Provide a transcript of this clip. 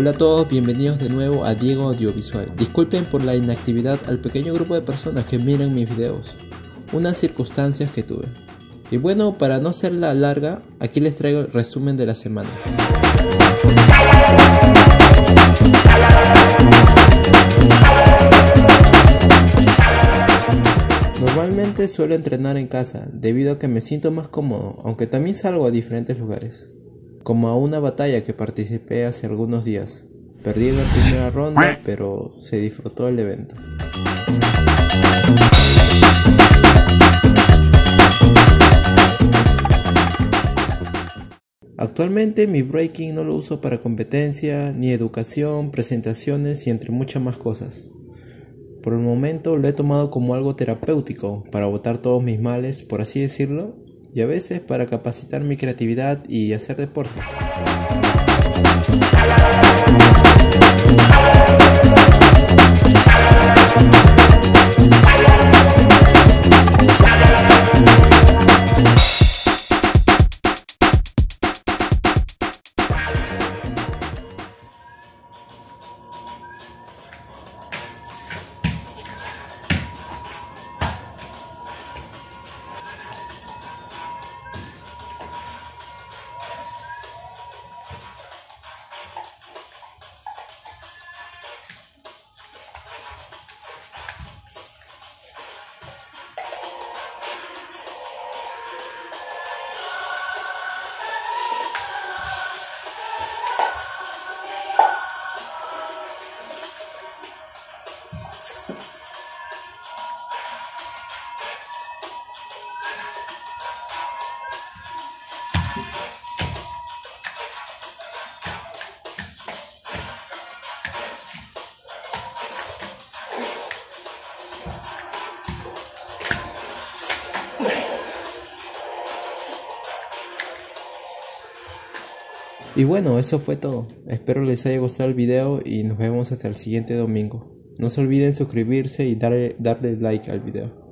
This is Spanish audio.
Hola a todos, bienvenidos de nuevo a Diego Audiovisual. Disculpen por la inactividad al pequeño grupo de personas que miran mis videos, unas circunstancias que tuve. Y bueno, para no hacerla larga, aquí les traigo el resumen de la semana. Normalmente suelo entrenar en casa, debido a que me siento más cómodo, aunque también salgo a diferentes lugares. Como a una batalla que participé hace algunos días. Perdí en la primera ronda, pero se disfrutó el evento. Actualmente mi breaking no lo uso para competencia, ni educación, presentaciones y entre muchas más cosas. Por el momento lo he tomado como algo terapéutico, para botar todos mis males, por así decirlo, y a veces para capacitar mi creatividad y hacer deporte. Y bueno, eso fue todo. Espero les haya gustado el video y nos vemos hasta el siguiente domingo. No se olviden suscribirse y darle like al video.